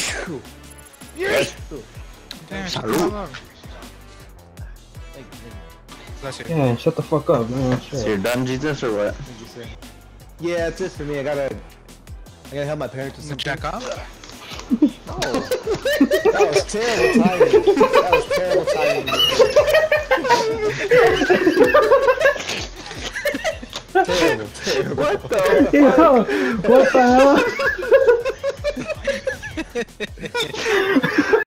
Damn, Salud. Bless you. Yeah, shut the fuck up, man. So Shit. you're done, Jesus, or what? Yeah, that's it for me. I gotta help my parents with To something. check off? No. That was terrible timing. That was terrible timing. Terrible. What the? Yo, what the hell?